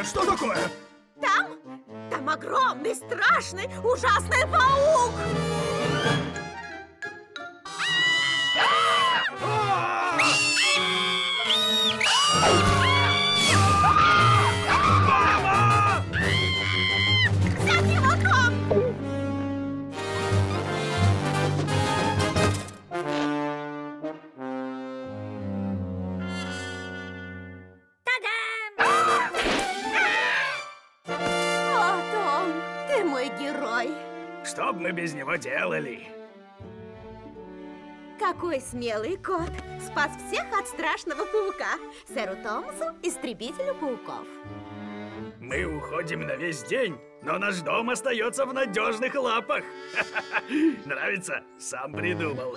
Что такое? Там огромный, страшный, ужасный паук! Мама! Взять его, Том! О, Том, ты мой герой. Что бы мы без него делали? Какой смелый кот! Спас всех от страшного паука. Сэру Томасу, истребителю пауков. Мы уходим на весь день, но наш дом остается в надежных лапах. Нравится? Сам придумал.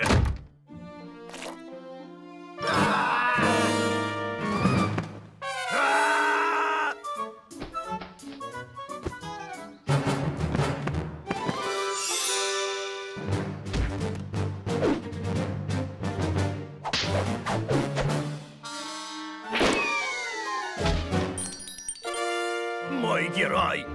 Мой герой!